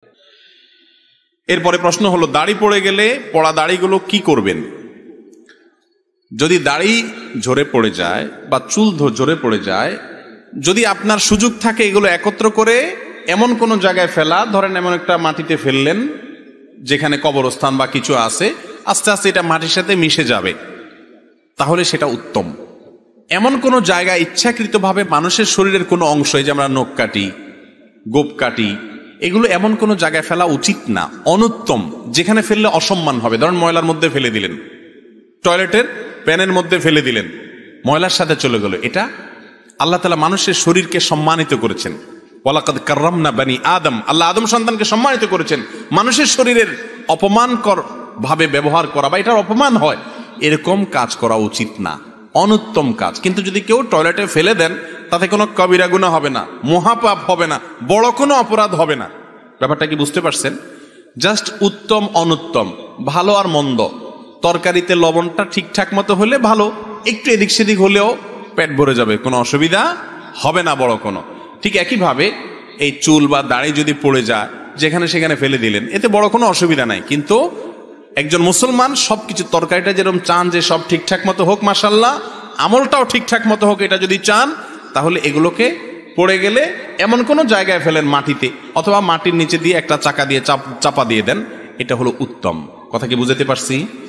এরপরে প্রশ্ন হলো, দাড়ি পড়ে গেলে পড়া দাড়িগুলো কি করবেন? যদি দাড়ি ঝরে পড়ে যায় বা চুল ঝরে পড়ে যায়, যদি আপনার সুযোগ থাকে এগুলো একত্র করে এমন কোনো জায়গায় ফেলা, ধরেন এমন একটা মাটিতে ফেললেন যেখানে কবরস্থান বা কিছু আছে, আস্তে আস্তে এটা মাটির সাথে মিশে যাবে, তাহলে সেটা উত্তম। এমন কোনো জায়গায় ইচ্ছাকৃতভাবে মানুষের শরীরের কোনো অংশ, যে আমরা নখ কাটি, গোপ কাটি, এগুলো এমন কোনো জায়গায় ফেলা উচিত না, অনুত্তম। যেখানে ফেললে অসম্মান হবে, ধরেন ময়লার মধ্যে ফেলে দিলেন, টয়লেটের প্যানের মধ্যে ফেলে দিলেন, ময়লার সাথে চলে গেল। এটা আল্লাহ তাআলা মানুষের শরীরকে সম্মানিত করেছেন। ওয়ালাকাদ কাররামনা বানি আদম, আল্লাহ আদম সন্তানকে সম্মানিত করেছেন। মানুষের শরীরের অপমানকর ভাবে ব্যবহার করা বা এটার অপমান হয়, এরকম কাজ করা উচিত না, অনুত্তম কাজ। কিন্তু যদি কেউ টয়লেটে ফেলে দেন, তাতে কোনো কবিরা গুনাহ হবে না, মহাপাপ হবে না, বড় কোনো অপরাধ হবে না। ব্যাপারটা কি বুঝতে পারছেন? জাস্ট উত্তম অনুত্তম, ভালো আর মন্দ। তরকারিতে লবণটা ঠিকঠাক মতো হলে ভালো, একটু এদিক সেদিক হলেও পেট ভরে যাবে, কোনো অসুবিধা হবে না বড় কোনো। ঠিক একইভাবে এই চুল বা দাড়ি যদি পড়ে যায়, যেখানে সেখানে ফেলে দিলেন, এতে বড় কোনো অসুবিধা নাই। কিন্তু একজন মুসলমান সবকিছু, তরকারিটা যেরকম চান যে সব ঠিকঠাক মতো হোক, মাশাআল্লাহ, আমলটাও ঠিকঠাক মতো হোক, এটা যদি চান, তাহলে এগুলোকে পড়ে গেলে এমন কোনো জায়গায় ফেলেন, মাটিতে, অথবা মাটির নিচে দিয়ে একটা চাকা দিয়ে চাপা দিয়ে দেন, এটা হলো উত্তম। কথা কি বুঝাতে পারছি?